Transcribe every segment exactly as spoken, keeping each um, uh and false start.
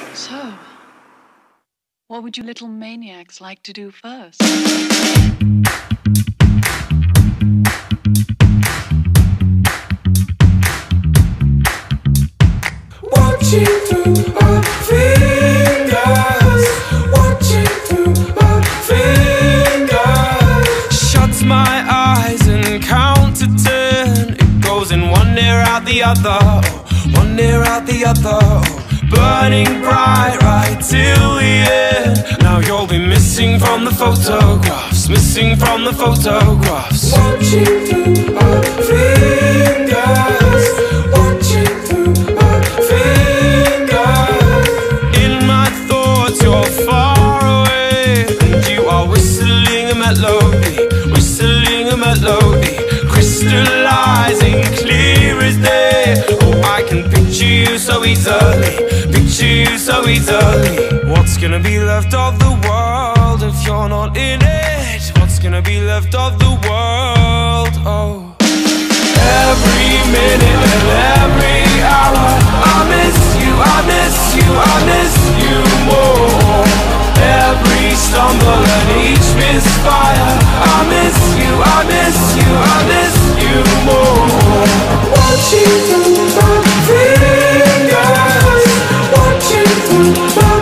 So, what would you little maniacs like to do first? Watching through my fingers, watching through my fingers. Shuts my eyes and count to ten. It goes in one ear out the other, one ear out the other. Burning bright right till the end. Now you'll be missing from the photographs, missing from the photographs. Watching through my fingers, watching through my fingers. In my thoughts you're far away, and you are whistling a melody, whistling a melody, crystallizing clear as day. Oh, I can picture you so easily, picture you so easily. What's gonna be left of the world if you're not in it? What's gonna be left of the world? Oh, every minute and every hour I miss you, I miss you, I miss you more. Every stumble and each misfire, I miss you, I miss you, I miss you more. Watching through my fingers, watching through my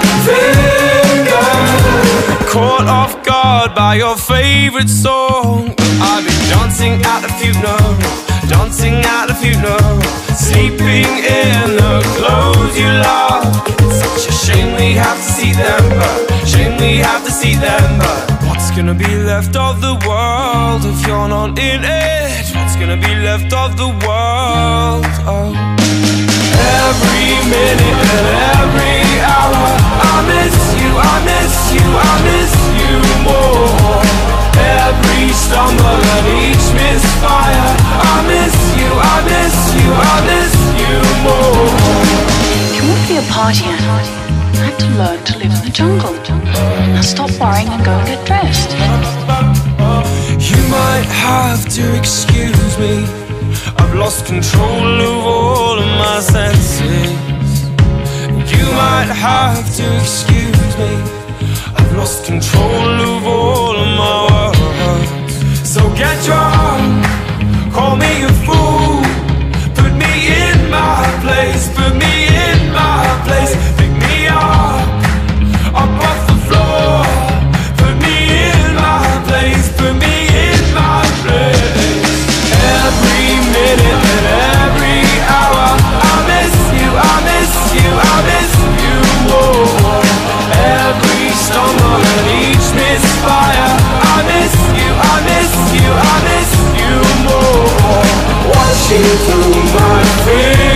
fingers. Caught off guard by your favorite song, I've been dancing at a funeral, dancing at a funeral, sleeping in the clothes you love. It's such a shame we have to see them, but shame we have to see them, but what's gonna be left of the world if you're not in it? What's gonna be left of the world? Oh, every minute and every hour I miss you, I miss you, I miss you more. Every stumble and each misfire, I miss you, I miss you, I miss you more. If you want to be a party animal, you have to learn to live in the jungle. Now stop worrying and go and get dressed. You might have to excuse me, I've lost control of all of my senses. You might have to excuse me, I've lost control of all of my words. So get drunk, call me a fool, put me in my place, put me in my place. Pick me up, up off the floor, put me in my place, put me in my place. Every minute and every hour I miss you, I miss you, I miss you more. Every stumble and each misfire, I miss you, I miss you, I miss you more. Watching through my fingers.